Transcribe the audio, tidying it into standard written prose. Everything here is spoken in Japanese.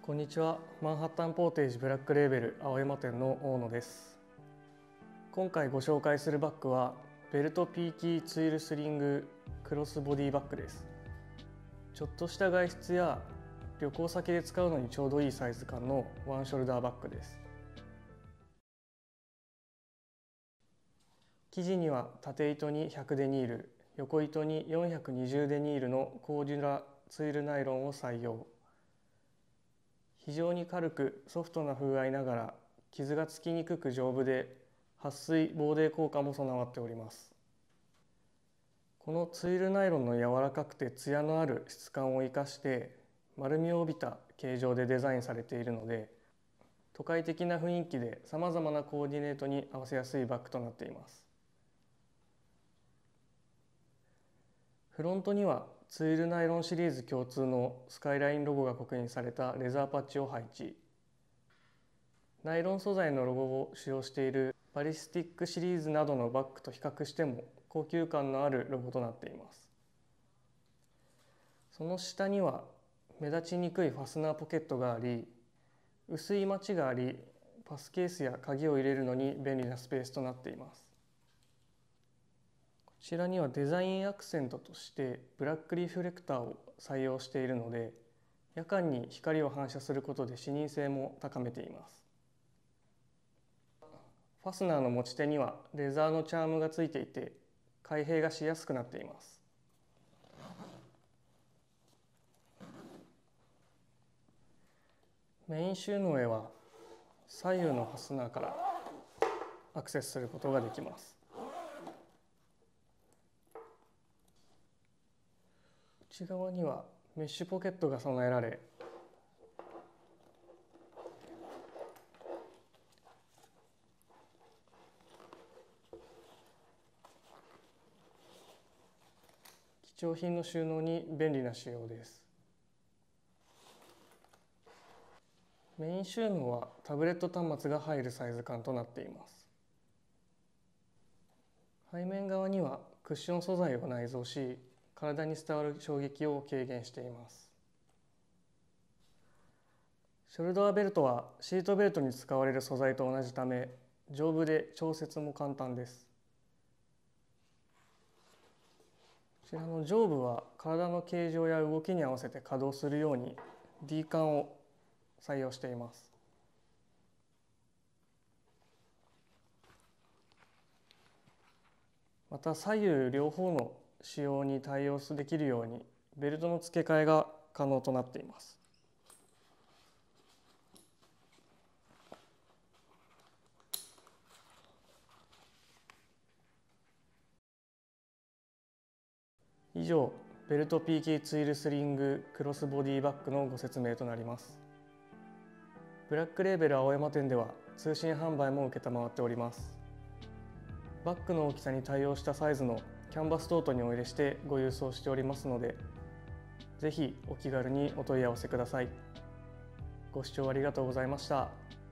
こんにちは。マンハッタンポーテージブラックレーベル青山店の大野です。今回ご紹介するバッグはベルトピーキーツイルスリングクロスボディバッグです。ちょっとした外出や旅行先で使うのにちょうどいいサイズ感のワンショルダーバッグです。生地には縦糸に100デニール、横糸に420デニールのコーデュラツイルナイロンを採用。非常に軽くソフトな風合いながら傷がつきにくく丈夫で撥水防泥効果も備わっております。このツイルナイロンの柔らかくてツヤのある質感を生かして丸みを帯びた形状でデザインされているので、都会的な雰囲気でさまざまなコーディネートに合わせやすいバッグとなっています。フロントにはツイルナイロンシリーズ共通のスカイラインロゴが刻印されたレザーパッチを配置。ナイロン素材のロゴを使用しているバリスティックシリーズなどのバッグと比較しても高級感のあるロゴとなっています。その下には目立ちにくいファスナーポケットがあり、薄いマチがあり、パスケースや鍵を入れるのに便利なスペースとなっています。こちらにはデザインアクセントとしてブラックリフレクターを採用しているので、夜間に光を反射することで視認性も高めています。ファスナーの持ち手にはレザーのチャームがついていて開閉がしやすくなっています。メイン収納へは左右のファスナーからアクセスすることができます。内側にはメッシュポケットが備えられ、貴重品の収納に便利な仕様です。メイン収納はタブレット端末が入るサイズ感となっています。背面側にはクッション素材を内蔵し、体に伝わる衝撃を軽減しています。ショルダーベルトはシートベルトに使われる素材と同じため、丈夫で調節も簡単です。こちらの上部は体の形状や動きに合わせて可動するように D 管を採用しています。また左右両方の使用に対応できるようにベルトの付け替えが可能となっています。以上、ベルトピーキーツイルスリングクロスボディバッグのご説明となります。ブラックレーベル青山店では通信販売も承っております。バッグの大きさに対応したサイズのキャンバストートにお入れしてご郵送しておりますので、ぜひお気軽にお問い合わせください。ご視聴ありがとうございました。